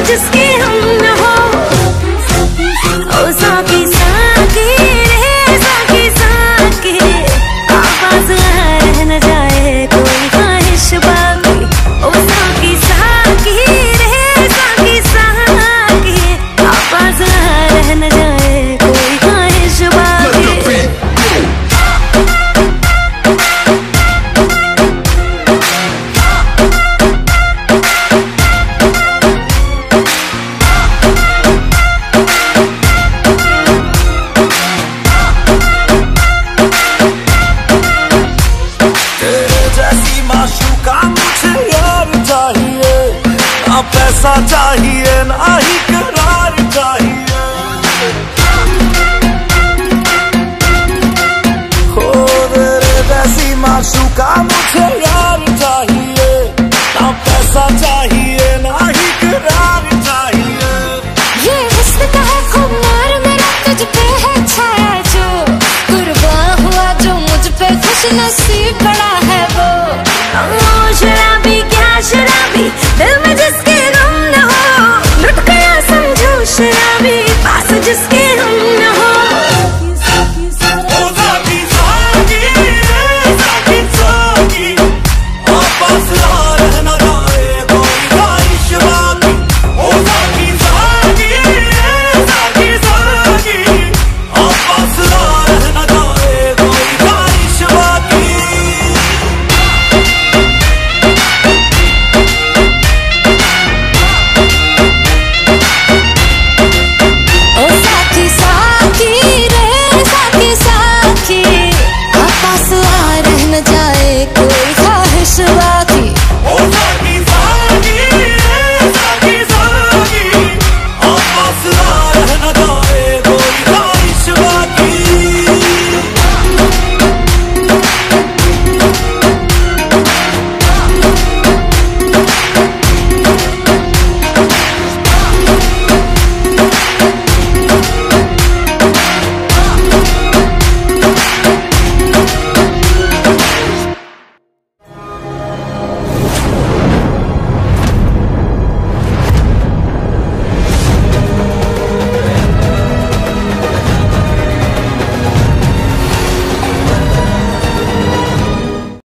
जिसके हम न हो। ओ साकी साकी रे साकी साकी, आवाज रह न जाए कोई ख्वाहिश बाकी। ओ साकी साकी रे साकी साकी, आवाज रह न जाए कोई ख्वाहिश बाकी। माशूका मुझे यार चाहिए, ना पैसा चाहिए ना ही करार चाहिए। हो तेरे जैसी माशूका मुझे यार चाहिए, ना पैसा चाहिए ना ही करार चाहिए। ये हुस्न का है खुमार मेरा, तुझ पे है छाया जो, कुर्बान हुआ जो मुझ पे खुश नसीब बड़ा